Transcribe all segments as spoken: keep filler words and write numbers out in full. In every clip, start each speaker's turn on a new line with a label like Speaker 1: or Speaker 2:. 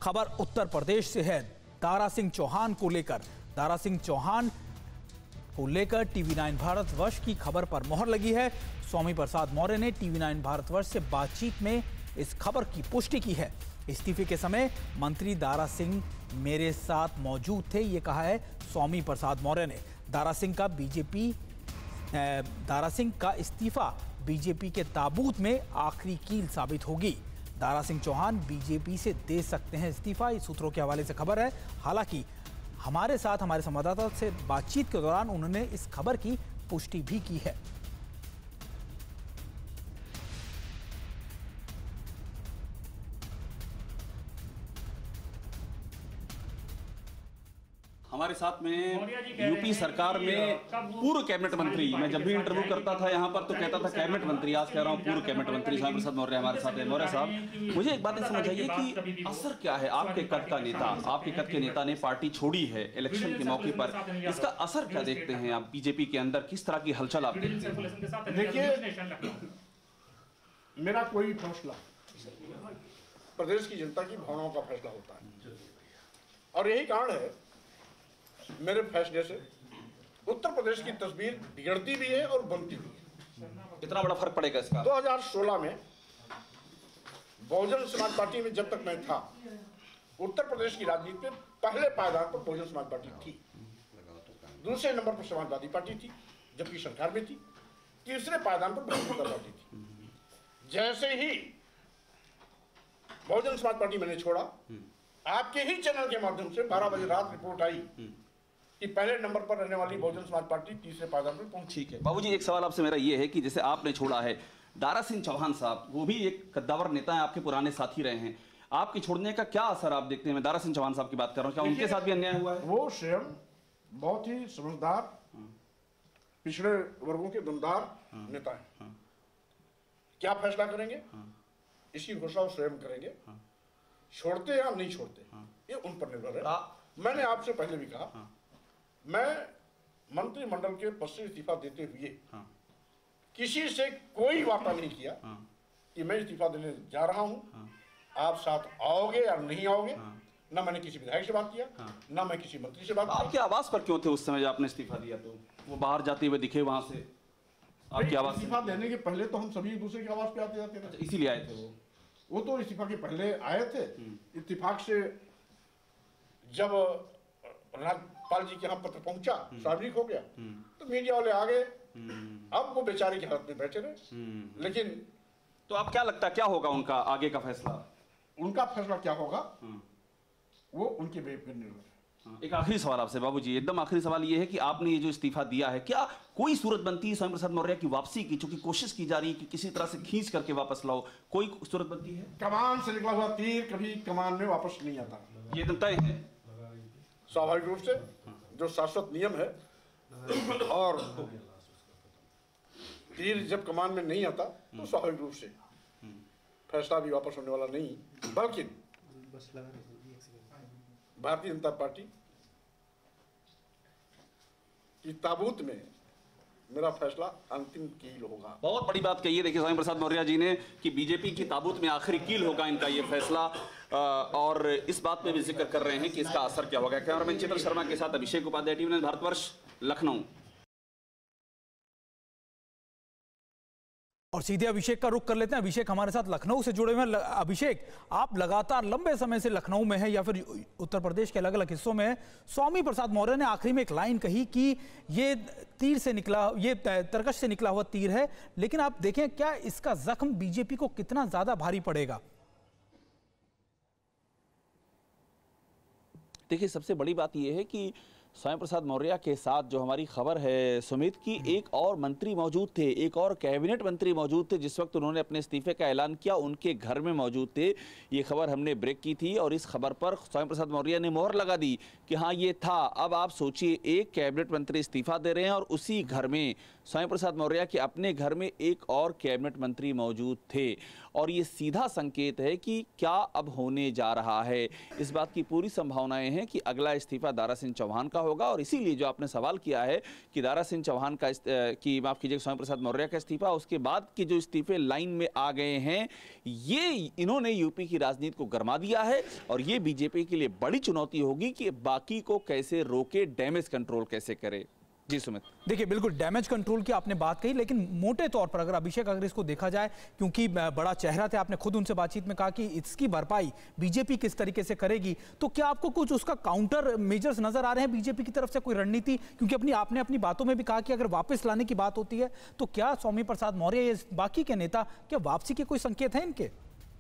Speaker 1: खबर उत्तर प्रदेश से है। दारा सिंह चौहान को लेकर दारा सिंह चौहान को लेकर टीवी नाइन भारतवर्ष की खबर पर मोहर लगी है। स्वामी प्रसाद मौर्य ने टीवी नाइन भारतवर्ष से बातचीत में इस खबर की पुष्टि की है। इस्तीफे के समय मंत्री दारा सिंह मेरे साथ मौजूद थे, ये कहा है स्वामी प्रसाद मौर्य ने। दारा सिंह का बीजेपी दारा सिंह का इस्तीफा बीजेपी के ताबूत में आखिरी कील साबित होगी। दारा सिंह चौहान बीजेपी से दे सकते हैं इस्तीफा, इस सूत्रों के हवाले से खबर है। हालांकि हमारे साथ हमारे संवाददाता से बातचीत के दौरान उन्होंने इस खबर की पुष्टि भी की है।
Speaker 2: हमारे साथ में यूपी सरकार में पूर्व कैबिनेट मंत्री, मैं जब भी इंटरव्यू करता था यहाँ पर तो कहता था कैबिनेट मंत्री, आज कह रहा हूँ पूर्व कैबिनेट मंत्री स्वामी प्रसाद मौर्य हमारे साथ है। मौर्य साहब, मुझे एक बात समझ आइए कि असर क्या है? आपके कद का नेता, आपके कद के नेता ने पार्टी छोड़ी है इलेक्शन के मौके पर, इसका असर क्या देखते हैं आप बीजेपी के अंदर? किस तरह की हलचल आप देखते हैं?
Speaker 3: देखिए, मेरा कोई फैसला प्रदेश की जनता की भावनाओं का फैसला होता है और यही कारण है मेरे फैसले से उत्तर प्रदेश की तस्वीर बिगड़ती भी है और बनती भी है।
Speaker 2: कितना बड़ा फर्क पड़ेगा इसका?
Speaker 3: दो हज़ार सोलह में बहुजन समाज पार्टी में जब तक मैं था, उत्तर प्रदेश की राजनीति में पहले पायदान पर बहुजन समाज पार्टी थी, दूसरे नंबर पर समाजवादी पार्टी थी जबकि सरकार में थी, तीसरे पायदान पर भारतीय जनता पार्टी थी। जैसे ही बहुजन समाज पार्टी मैंने छोड़ा, आपके ही चैनल के माध्यम से बारह बजे रात रिपोर्ट आई कि पहले नंबर पर रहने वाली बहुजन समाज पार्टी तीसरे पायदान पर पहुंची।
Speaker 2: ठीक है बाबूजी, एक सवाल आपसे मेरा ये है कि जैसे आपने छोड़ा है, दारा सिंह चौहान साहब वो भी एक कद्दावर नेता है, आपके पुराने साथी रहे हैं, आपके छोड़ने का क्या असर आप देखते हैं? मैं दारा सिंह चौहान साहब की बात कर रहा हूँ, क्या उनके साथ भी अन्याय हुआ है?
Speaker 3: वो स्वयं बहुत ही समझदार, पिछड़े वर्गों के दमदार नेता है। क्या फैसला करेंगे इसकी घोषणा वो स्वयं करेंगे। छोड़ते या नहीं छोड़ते ये उन पर निर्भर है। मैंने आपसे पहले भी कहा, मैं मंत्रिमंडल के पद से इस्तीफा देते हुए किसी से कोई वार्ता नहीं किया कि मैं इस्तीफा देने जा रहा हूं, आप साथ आओगे या नहीं आओगे। ना मैंने किसी विधायक से बात किया, ना मैं किसी मंत्री से बात किया।
Speaker 2: आपके आवास पर क्यों थे उस समय जब आपने इस्तीफा दिया? तो वो बाहर जाते हुए दिखे वहां से आपकी आवाज?
Speaker 3: इस्तीफा देने के पहले तो हम सभी एक दूसरे के आवास पे आते जाते थे,
Speaker 2: इसीलिए आए थे वो
Speaker 3: वो तो इस्तीफा के पहले आए थे। इत्तेफाक से जब राज्यपाल जी के यहाँ पत्र पहुंचा, सार्वजनिक हो गया, तो मीडिया वाले आ गए। अब वो बेचारे की हालत में बैठे रहे। लेकिन
Speaker 2: तो आप क्या लगता है क्या होगा उनका आगे का फैसला?
Speaker 3: उनका फैसला क्या होगा वो उनके बेब पर निर्भर है।
Speaker 2: एक आखिरी सवाल आपसे बाबूजी, एकदम आखिरी सवाल ये है कि आपने ये जो इस्तीफा दिया है, क्या कोई सूरत बनती है स्वामी प्रसाद मौर्य की वापसी की, चूंकि कोशिश की जा रही है कि किसी तरह से खींच करके वापस लाओ, कोई सूरत बनती है?
Speaker 3: कमान से निकला हुआ तीर कभी कमान में वापस नहीं आता,
Speaker 2: ये तो तय है
Speaker 3: स्वाभाविक रूप से, जो शाश्वत नियम है। और तीर जब कमान में नहीं आता तो स्वाभाविक रूप से फैसला भी वापस होने वाला नहीं, बल्कि भारतीय जनता पार्टी की ताबूत में मेरा फैसला अंतिम कील होगा।
Speaker 2: बहुत बड़ी बात कही है देखिए स्वामी प्रसाद मौर्य जी ने कि बीजेपी की ताबूत में आखिरी कील होगा इनका ये फैसला, और इस बात पे भी जिक्र कर रहे हैं कि इसका असर क्या होगा। कैमरामैन चित्र शर्मा के साथ अभिषेक उपाध्याय, टीवी नाइन भारतवर्ष, लखनऊ।
Speaker 1: और सीधे अभिषेक का रुख कर लेते हैं। अभिषेक हमारे साथ लखनऊ से जुड़े हुए हैं। अभिषेक, आप लगातार लंबे समय से लखनऊ में हैं या फिर उत्तर प्रदेश के अलग अलग हिस्सों में हैं। स्वामी प्रसाद मौर्य ने आखिरी में एक लाइन कही कि ये तीर से निकला, ये तरकश से निकला हुआ तीर है, लेकिन आप देखें क्या इसका जख्म बीजेपी को कितना ज्यादा भारी पड़ेगा?
Speaker 2: देखिए, सबसे बड़ी बात यह है कि स्वामी प्रसाद मौर्य के साथ जो हमारी खबर है सुमित की, एक और मंत्री मौजूद थे, एक और कैबिनेट मंत्री मौजूद थे जिस वक्त उन्होंने अपने इस्तीफे का ऐलान किया, उनके घर में मौजूद थे। ये खबर हमने ब्रेक की थी और इस खबर पर स्वामी प्रसाद मौर्य ने मोहर लगा दी कि हाँ ये था। अब आप सोचिए, एक कैबिनेट मंत्री इस्तीफा दे रहे हैं और उसी घर में स्वामी प्रसाद मौर्य के अपने घर में एक और कैबिनेट मंत्री मौजूद थे, और ये सीधा संकेत है कि क्या अब होने जा रहा है। इस बात की पूरी संभावनाएं हैं कि अगला इस्तीफा दारा सिंह चौहान का होगा, और इसीलिए जो आपने सवाल किया है कि दारा सिंह चौहान का कि माफ कीजिए स्वामी प्रसाद मौर्य का इस्तीफा, उसके बाद के जो इस्तीफे लाइन में आ गए हैं, ये इन्होंने यूपी की राजनीति को गरमा दिया है। और ये बीजेपी के लिए बड़ी चुनौती होगी कि बाकी को कैसे रोके, डैमेज कंट्रोल कैसे करे। जी सुमित,
Speaker 1: देखिए बिल्कुल डैमेज कंट्रोल की आपने बात कही, लेकिन मोटे तौर पर अगर अभिषेक अगर इसको देखा जाए, क्योंकि बड़ा चेहरा थे, आपने खुद उनसे बातचीत में कहा कि इसकी भरपाई बीजेपी किस तरीके से करेगी, तो क्या आपको कुछ उसका काउंटर मेजर्स नजर आ रहे हैं बीजेपी की तरफ से, कोई रणनीति? क्योंकि अपनी आपने अपनी बातों में भी कहा कि अगर वापस लाने की बात होती है तो क्या स्वामी प्रसाद मौर्य या बाकी के नेता, क्या वापसी के कोई संकेत है इनके?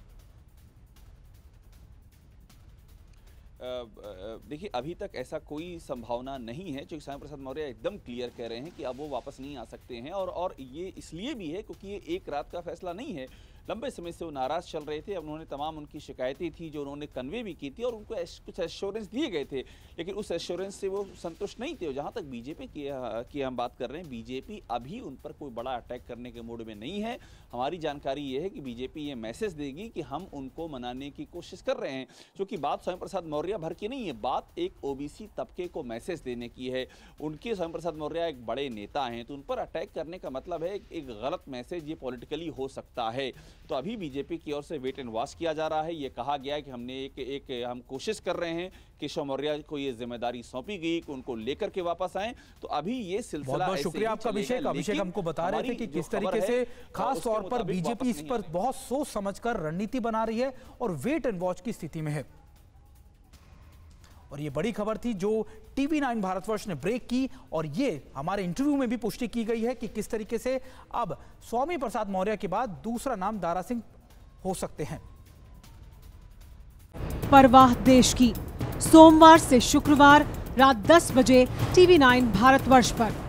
Speaker 2: देखिए अभी तक ऐसा कोई संभावना नहीं है, क्योंकि स्वामी प्रसाद मौर्य एकदम क्लियर कह रहे हैं कि अब वो वापस नहीं आ सकते हैं। और और ये इसलिए भी है क्योंकि ये एक रात का फैसला नहीं है, लंबे समय से वो नाराज चल रहे थे। अब उन्होंने तमाम उनकी शिकायतें थी जो उन्होंने कन्वे भी की थी, और उनको कुछ एश्योरेंस दिए गए थे, लेकिन उस एश्योरेंस से वो संतुष्ट नहीं थे। और जहाँ तक बीजेपी की, की हम बात कर रहे हैं, बीजेपी अभी उन पर कोई बड़ा अटैक करने के मूड में नहीं है। हमारी जानकारी ये है कि बीजेपी ये मैसेज देगी कि हम उनको मनाने की कोशिश कर रहे हैं, क्योंकि बात स्वामी प्रसाद मौर्य भर की नहीं है, बात एक ओबीसी तबके को मैसेज देने की है। उनके स्वामी प्रसाद मौर्य एक बड़े नेता हैं, तो उन पर अटैक करने का मतलब है एक गलत मैसेज, ये पॉलिटिकली हो सकता है। तो अभी बीजेपी की ओर से वेट एंड वॉच किया जा रहा है। ये कहा गया है कि हमने एक एक हम कोशिश कर रहे हैं कि केशव मौर्य को ये जिम्मेदारी सौंपी गई कि उनको लेकर के वापस आए। तो अभी ये सिलसिला
Speaker 1: बहुत बहुत शुक्रिया आपका अभिषेक। अभिषेक हमको बता रहे थे कि किस तरीके से खास तौर पर बीजेपी इस पर बहुत सोच समझकर रणनीति बना रही है और वेट एंड वॉच की स्थिति में है। और ये बड़ी खबर थी जो टीवी नाइन भारतवर्ष ने ब्रेक की, और ये हमारे इंटरव्यू में भी पुष्टि की गई है कि किस तरीके से अब स्वामी प्रसाद मौर्य के बाद दूसरा नाम दारा सिंह हो सकते हैं।
Speaker 4: परवाह देश की, सोमवार से शुक्रवार रात दस बजे टीवी नाइन भारतवर्ष पर।